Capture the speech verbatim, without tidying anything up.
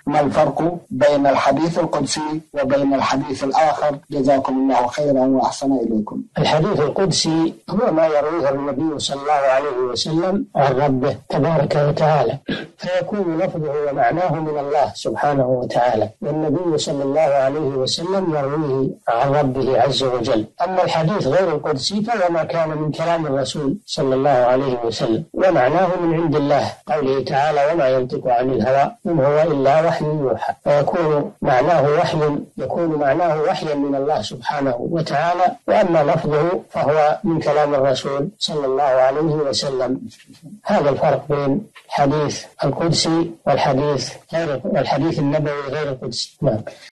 ما الفرق بين الحديث القدسي وبين الحديث الآخر؟ جزاكم الله خيرا وأحسن إليكم. الحديث القدسي هو ما يرويه النبي صلى الله عليه وسلم عن ربه تبارك وتعالى، فيكون لفظه ومعناه من الله سبحانه وتعالى، والنبي صلى الله عليه وسلم يرويه عن ربه عز وجل. أما الحديث غير القدسي فهو ما كان من كلام الرسول صلى الله عليه وسلم، ومعناه من عند الله، قوله تعالى: وما ينطق عن الهوى إن هو إلا وحي يوحى، فيكون معناه وحي يكون معناه وحيا من الله سبحانه وتعالى. وأما لفظه فهو من كلام الرسول صلى الله عليه وسلم. هذا الفرق بين الحديث القدسي والحديث غير الحديث النبوي غير القدسي. نعم.